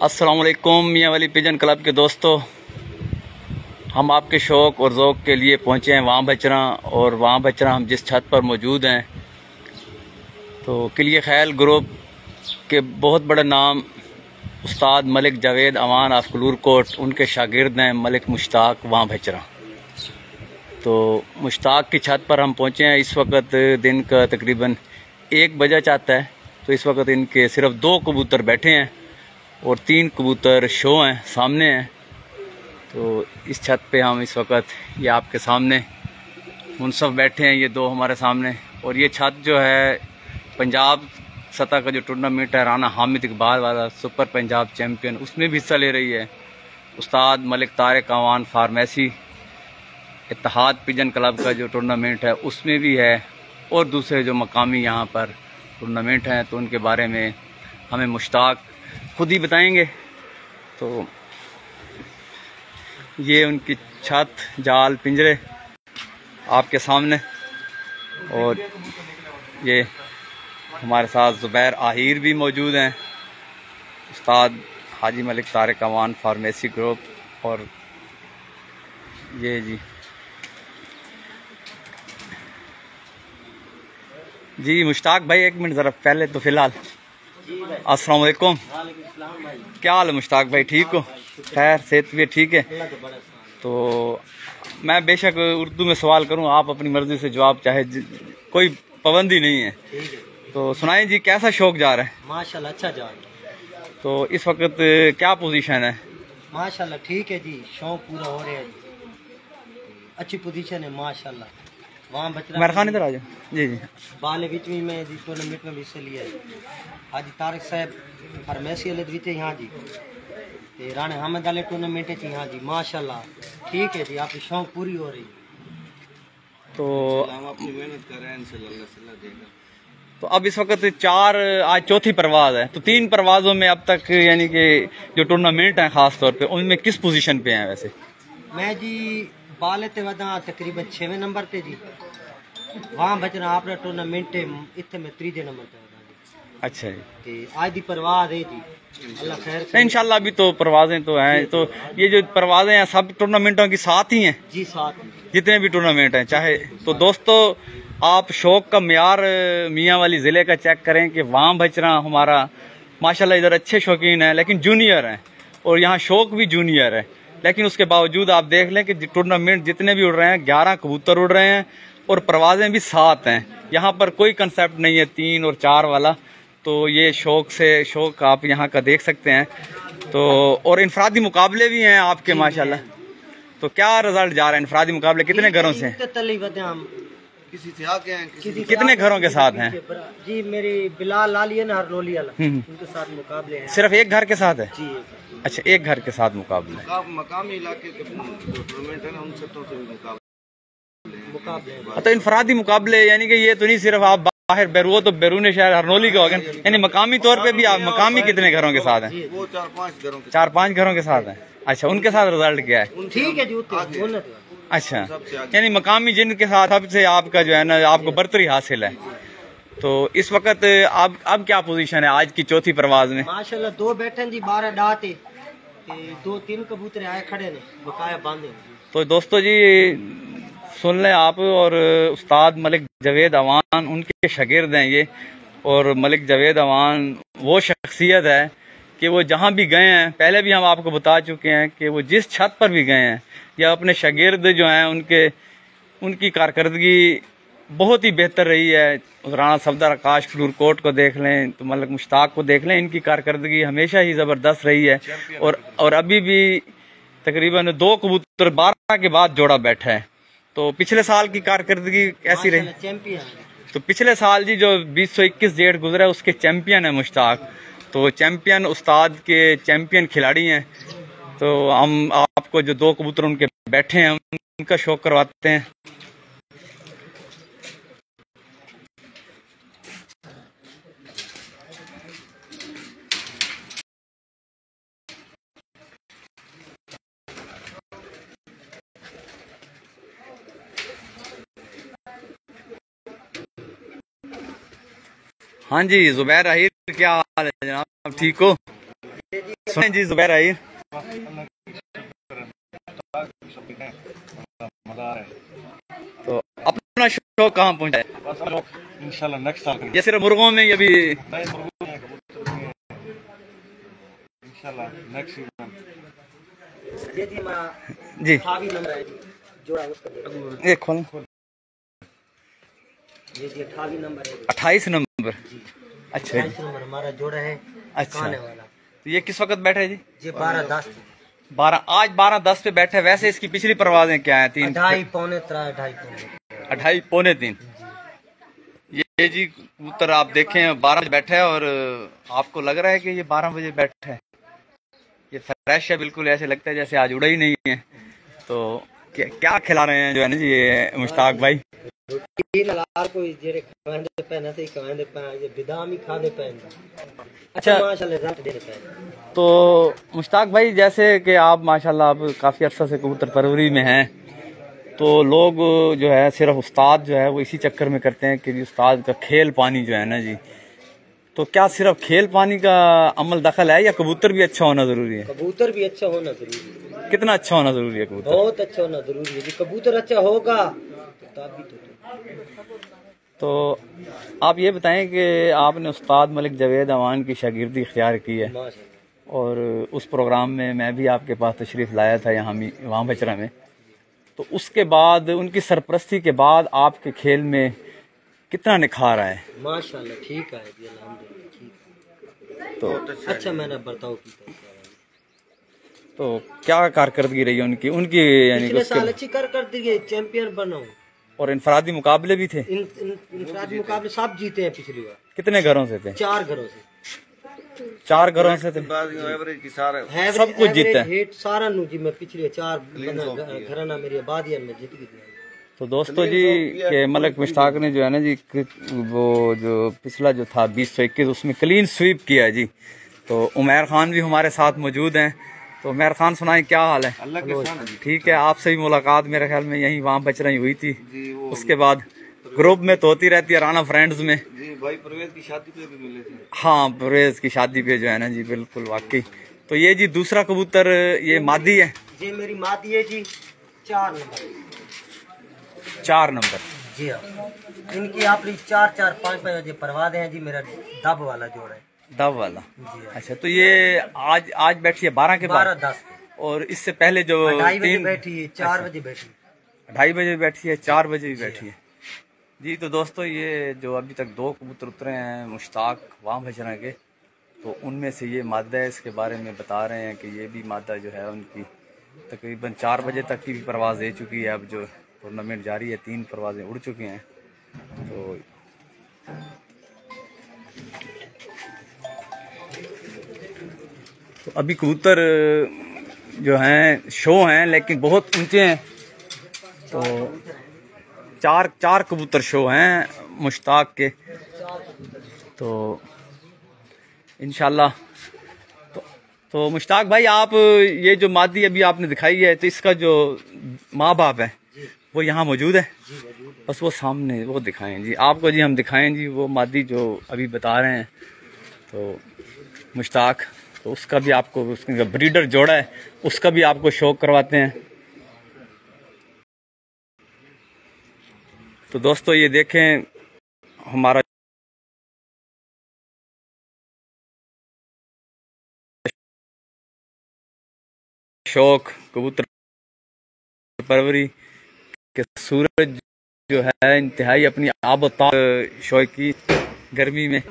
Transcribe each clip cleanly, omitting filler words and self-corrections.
अस्सलाम वालेकुम मियाँ वाली पिजन क्लब के दोस्तों, हम आपके शौक़ और ज़ौक़ के लिए पहुँचे हैं वहाँ बचरा। और वहाँ बचरा हम जिस छत पर मौजूद हैं तो किलिए खैल ग्रुप के बहुत बड़ा नाम उस्ताद मलिक जावेद अमान ऑफ कलूरकोट, उनके शागिर्द हैं मलिक मुश्ताक वहाँ बचरा। तो मुश्ताक की छत पर हम पहुँचे हैं। इस वक्त दिन का तकरीबन 1 बजा चाहता है। तो इस वक्त इनके सिर्फ 2 कबूतर बैठे हैं और 3 कबूतर शो हैं, सामने हैं। तो इस छत पे हम इस वक्त ये आपके सामने मुनसफ बैठे हैं, ये 2 हमारे सामने। और ये छत जो है पंजाब सतह का जो टूर्नामेंट है राना हामिद इकबाल वाला सुपर पंजाब चैम्पियन, उसमें भी हिस्सा ले रही है। उस्ताद Malik Tariq Awan pharmacy Ittehad pigeon club का जो टूर्नामेंट है उसमें भी है, और दूसरे जो मकामी यहाँ पर टूर्नामेंट हैं तो उनके बारे में हमें मुश्ताक खुद ही बताएंगे। तो ये उनकी छत, जाल, पिंजरे आपके सामने। और ये हमारे साथ ज़ुबैर आहिर भी मौजूद हैं, उस्ताद हाजी मलिक तारिक अवान फार्मेसी ग्रुप। और ये जी मुश्ताक भाई, 1 मिनट ज़रा पहले तो फ़िलहाल अस्सलाम वालेकुम। क्या हाल है मुश्ताक भाई, ठीक हो? खैर सेहत भी ठीक है? तो मैं बेशक उर्दू में सवाल करूं, आप अपनी मर्जी से जवाब, चाहे कोई पाबंदी नहीं है। तो सुनाएं जी, कैसा शौक जा रहा है? माशाल्लाह अच्छा जा रहा है। तो इस वक्त क्या पोजीशन है? माशाल्लाह ठीक है जी, शौक पूरा हो रहा है जी, अच्छी पोजीशन है माशाल्लाह। वहाँ बच मेरा खान इधर आ जाओ। जी जी, बाले बीच में मैं जी टूर्नामेंट में भी हिस्सा लिया है। हाजी तारिक साहब फार्मेसी वाले भी थे यहाँ जी, ते राणे हामिद वाले टूर्नामेंट है यहाँ जी। माशाल्लाह ठीक है जी, आपकी शौक पूरी हो रही है। तो हम अपनी मेहनत कर रहे हैं, इंशाल्लाह देगा। तो अब इस वक्त 4, आज चौथी परवाज़ है। तो 3 परवाज़ों में अब तक यानी कि जो टूर्नामेंट हैं ख़ास तौर पे, उनमें किस पोजीशन पे हैं वैसे? मैं जी बाले ते वदा तकरीबन 6वें नंबर पे जी। वहाँ बचना आपका टूर्नामेंट है इतने में 3जे नंबर पे। अच्छा जी, आज दी परवाज़ है जी, अल्लाह खैर करे। इंशाल्लाह अभी तो परवाज़ें तो हैं। तो ये जो परवाज़ें हैं सब टूर्नामेंटों की साथ ही हैं जी, साथ में जितने भी टूर्नामेंट हैं चाहे। तो दोस्तों आप शौक का म्यार मियाँ वाली ज़िले का चेक करें कि वहाँ बचरा हमारा माशाल्लाह इधर अच्छे शौकीन हैं, लेकिन जूनियर हैं, और यहाँ शौक भी जूनियर है। लेकिन उसके बावजूद आप देख लें कि टूर्नामेंट जितने भी उड़ रहे हैं 11 कबूतर उड़ रहे हैं और परवाज़ें भी 7 हैं। यहाँ पर कोई कंसेप्ट नहीं है 3 और 4 वाला। तो ये शौक आप यहाँ का देख सकते हैं। तो और इनफरादी मुकाबले भी हैं आपके माशाल्लाह। तो क्या रिजल्ट जा रहा है इनफरादी मुकाबले, कितने घरों से? किसी से आके हैं, कितने घरों के साथ हैं? जी मेरी बिलाल लाली है ना, हरनोली वाला, उनके साथ मुकाबले हैं। सिर्फ एक घर के साथ है जी? अच्छा, एक घर के साथ मुकाबले। मकामी इलाके के टूर्नामेंट है ना, उनसे तो मुकाबले। तो इनफरादी मुकाबले यानी कि ये तो नहीं सिर्फ आप बाहर वो तो बैरून शहर हरनोली का होगा, यानी मकामी तौर पे भी आप मकामी कितने घरों के साथ हैं? वो 4-5 घरों के साथ हैं। अच्छा, उनके साथ रिजल्ट क्या है? ठीक है जी। अच्छा, यानी मकामी जिनके साथ सबसे आपका जो है ना आपको बर्तरी हासिल है। तो इस वक्त अब क्या पोजीशन है आज की चौथी परवाज में? माशाल्लाह 2 बैठे जी, 12 डाटे, 2-3 कबूतर आए खड़े ने, बकाया बांधे। तो दोस्तों जी सुन लें आप, और उस्ताद मलिक जावेद अवान उनके शागिर्द हैं ये। और मलिक जावेद अवान वो शख्सियत है कि वो जहाँ भी गए हैं, पहले भी हम आपको बता चुके हैं कि वो जिस छत पर भी गए हैं या अपने शागिर्द जो हैं उनकी कारकर्दगी बहुत ही बेहतर रही है। राना सफदर आकाश कलूरकोट को देख लें, तो मलिक मुश्ताक को देख लें, इनकी कारकर्दगी हमेशा ही ज़बरदस्त रही है। और अभी भी तकरीबन 2 कबूतर 12 के बाद जोड़ा बैठा है। तो पिछले साल की कारकर्दगी कैसी रही? चैंपियन। तो पिछले साल जी जो 2021 डेट गुजरा उसके चैंपियन है मुश्ताक। तो चैंपियन उस्ताद के चैंपियन खिलाड़ी हैं। तो हम आपको जो 2 कबूतर उनके बैठे हैं उनका शौक करवाते हैं। हाँ जी ज़ुबैर आहिर, क्या हाल है जनाब, ठीक हो? सुने जी जुबैर आई। तो अपना शौक कहाँ पहुँचा है? इंशाल्लाह नेक्स्ट साल ये सिर्फ मुर्गों में ये भी इंशाल्लाह नेक्स्ट सीजन जी जोड़ा उसका ये खोल ये 28 नंबर है। 28 नंबर। अच्छा 28 नंबर हमारा जोड़ा है। अच्छा खाने वाला तो ये किस वक्त बैठे जी? ये 12-10 आज 12-10 पे बैठे। वैसे इसकी पिछली परवाजें क्या है? 3 2.5 पौने 2.5 ये जी कबूतर आप देखें 12 बजे बैठे है और आपको लग रहा है कि ये 12 बजे बैठे है। ये फ्रेश है बिल्कुल, ऐसे लगता है जैसे आज उड़ा ही नहीं है। तो क्या खिला रहे हैं जो है ना जी ये मुश्ताक भाई? अच्छा तो मुश्ताक भाई जैसे कि आप माशाल्लाह आप काफ़ी अरसा से कबूतर परवरी में हैं, तो लोग जो है सिर्फ उस्ताद जो है वो इसी चक्कर में करते हैं कि उस्ताद का खेल पानी जो है ना जी, तो क्या सिर्फ खेल पानी का अमल दखल है या कबूतर भी अच्छा होना जरूरी है? कबूतर भी अच्छा होना जरूरी है। कितना अच्छा होना जरूरी है कबूतर? बहुत अच्छा होना जरूरी है जी। कबूतर अच्छा होगा तो आप ये बताएं कि आपने उस्ताद मलिक जावेद अवान की शागिर्दी इख्तियार की है और उस प्रोग्राम में मैं भी आपके पास तशरीफ़ लाया था यहाँ वहाँ बचरा में, तो उसके बाद उनकी सरपरस्ती के बाद आपके खेल में कितना निखार आया है? माशाल्लाह ठीक है जी, अल्हम्दुलिल्लाह ठीक है। तो अच्छा मैंने बर्ताव किया। तो क्या कारकर्दगी रही है उनकी यानी पिछले साल अच्छी कारकर्दगी है, चैंपियन बना हूं। और इनफरादी मुकाबले भी थे? इनफरादी मुकाबले सब जीते हैं पिछली बार। कितने घरों से थे? 4 घरों से। 4 घरों से थे। एवरेज की सारा सब कुछ जीता है सारा नु जी। मैं पिछले 4 घराना मेरी आबादियत में जीत गई। तो दोस्तों जी के मलिक मुश्ताक ने जो है ना जी वो जो पिछला जो था 2021 उसमें क्लीन स्वीप किया जी। तो उमैर खान भी हमारे साथ मौजूद हैं। तो उमैर खान सुनाएं क्या हाल है? अल्लाह के साथ ठीक है। आपसे भी मुलाकात मेरे ख्याल में यहीं वहाँ बच रही हुई थी, उसके बाद ग्रुप में तो होती रहती है राना फ्रेंड्स में जी। भाई परवेज की शादी पे भी मिले थे। हाँ परवेज की शादी पे जो है ना जी, बिल्कुल वाकई। तो ये जी दूसरा कबूतर ये मादी है? ये मेरी मादी है जी। 4 नंबर 4 नंबर जी हाँ। इनकी आपकी 4-4-5 बजे परवादे हैं जी। मेरा दब वाला जोड़ है। दब वाला जी हाँ। अच्छा तो ये आज बैठी है 12 के बाद? 12-10 और इससे पहले जो 2:30 बजे बैठी है, 4 बजे बैठी, 2:30 बजे बैठी है, 4 बजे भी बैठी है जी। तो दोस्तों ये जो अभी तक 2 कबूतर उतरे हैं मुश्ताक वहाँ बचना के, तो उनमें से ये मादा है। इसके बारे में बता रहे हैं कि ये भी मादा जो है उनकी तकरीबन 4 बजे तक की भी परवाज़ दे चुकी है। अब जो टूर्नामेंट जारी है 3 परवाज़ें उड़ चुकी हैं। तो अभी कबूतर जो हैं शो हैं लेकिन बहुत ऊंचे हैं। तो 4 कबूतर शो हैं मुश्ताक के। तो इंशाल्लाह तो मुश्ताक भाई आप ये जो मादी अभी आपने दिखाई है, तो इसका जो माँ बाप है वो यहाँ मौजूद है? बस वो सामने वो दिखाएं जी आपको जी, हम दिखाएं जी वो मादी जो अभी बता रहे हैं। तो मुश्ताक तो उसका भी आपको उसका ब्रीडर जोड़ा है, उसका भी आपको शौक करवाते हैं। तो दोस्तों ये देखें हमारा शौक कबूतर परवरी के सूरज जो है इंतहाई अपनी आबोताब शौकी गर्मी में।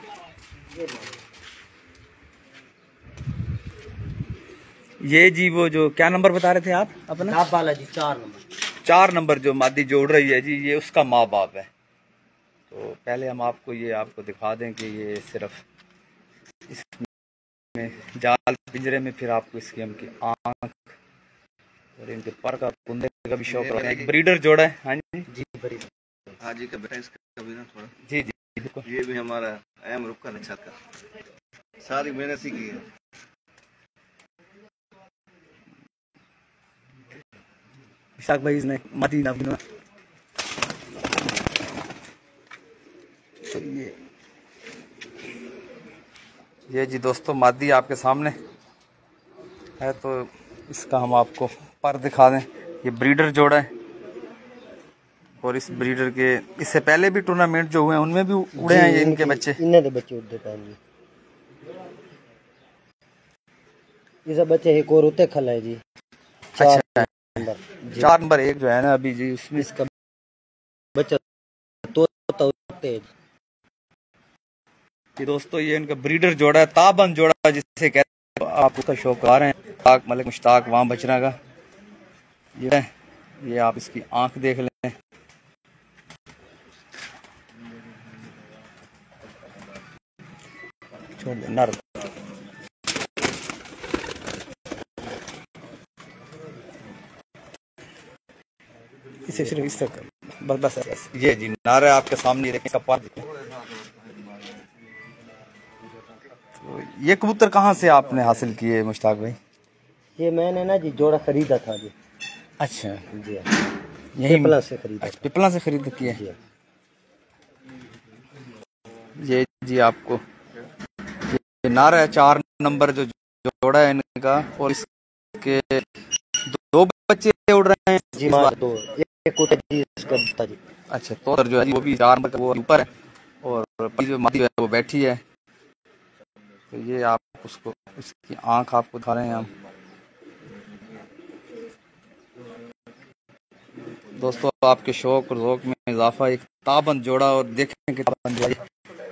ये जी वो जो क्या नंबर बता रहे थे आप अपना? दब वाला जी 4 नंबर। 4 नंबर जो मादी जोड़ रही है जी, ये उसका माँ बाप है। तो पहले हम आपको दिखा दें कि ये सिर्फ इसमें जाल पिंजरे में, फिर आपको इसकी हम की आँख और इनके पर का कुंदे का भी शौक है। एक ब्रीडर जोड़ा है। हाँ जी जी ब्रीडर। हाँ जी का बेटा इसका भी ना थोड़ा जी जी ये भी हमारा अहम रुख का नक्शा का सारी मेहनत ही की है। इशाक भाई इसने मादी ना तो ये जी दोस्तों मादी आपके सामने है, तो इसका हम आपको पर दिखा दें। ये ब्रीडर जोड़ा है और इस ब्रीडर के इससे पहले भी टूर्नामेंट जो हुए हैं उनमें भी उड़े हैं ये इनके बच्चे। इन्हें तो बच्चे उड़ते हैं जी। ये बच्चे एक और उते खल है जी। अच्छा 4 नंबर 1 जो है ना अभी जी उसमें इसका बच्चा तोता उड़ते है। कि दोस्तों ये इनका ब्रीडर जोड़ा है, ताबंद जोड़ा जिसे कहते हैं। आप उसका शौक आ रहे हैं मुश्ताक मलिक मुश्ताक वहाँ बचना का ये आप इसकी आंख देख लें। छोड़ दे नर इसे सिर्फ इस तक बस ये जी नारा है आपके सामने देखें कपाल देखें। तो ये कबूतर कहाँ से आपने हासिल किए मुश्ताक भाई? ये मैंने ना जी जोड़ा खरीदा था जी। अच्छा जी यही पिपला से खरीदा। अच्छा पिपला से खरीद किए। ये जी आपको ये नारा है 4 नंबर जो जोड़ा है इनका और इसके 2 बच्चे उड़ रहे हैं जी। दो एक उते जी इसका बता जी। अच्छा तो जो है वो भी 4 नंबर का वो ऊपर है और जो मादी है वो बैठी है। तो ये आप उसको उसकी आंख आपको दिखा रहे हैं हम दोस्तों। आपके शौक और ज़ौक़ में इजाफा एक ताबंद जोड़ा और देखें कि ताबंद जोड़ा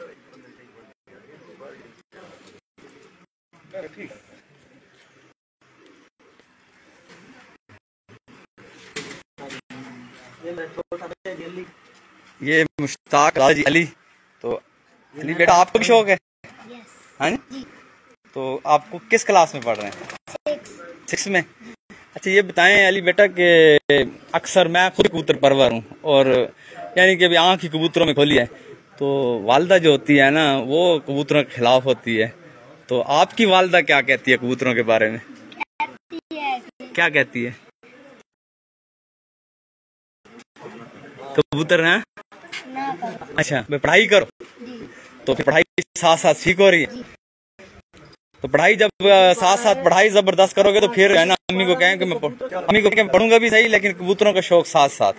ये मुश्ताक अली। तो अली बेटा आपको भी शौक है? हाँ जी। तो आपको किस क्लास में पढ़ रहे हैं? 6 में। अच्छा ये बताएं अली बेटा कि अक्सर मैं खुद कबूतर परवर हूँ और यानी कि अभी आँख ही कबूतरों में खोली है, तो वालदा जो होती है ना वो कबूतरों के खिलाफ होती है। तो आपकी वालदा क्या कहती है कबूतरों के बारे में? क्या कहती है? कबूतर हैं? अच्छा पढ़ाई करो, तो फिर पढ़ाई साथ साथ सीख हो रही है। तो पढ़ाई जब साथ साथ पढ़ाई जबरदस्त करोगे तो फिर है ना अम्मी को कहें कि मैं पढ़ूंगा भी सही लेकिन कबूतरों का शौक साथ साथ।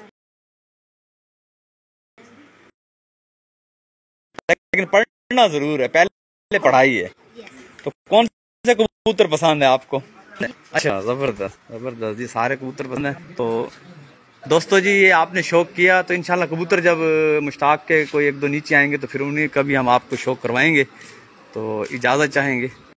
लेकिन पढ़ना जरूर है, पहले पढ़ाई है। तो कौन से कबूतर पसंद है आपको? अच्छा जबरदस्त जबरदस्त जी, सारे कबूतर पसंद है। तो दोस्तों जी ये आपने शौक किया तो इंशाल्लाह कबूतर जब मुश्ताक के कोई 1-2 नीचे आएंगे तो फिर उन्हें कभी हम आपको शौक करवाएंगे। तो इजाज़त चाहेंगे।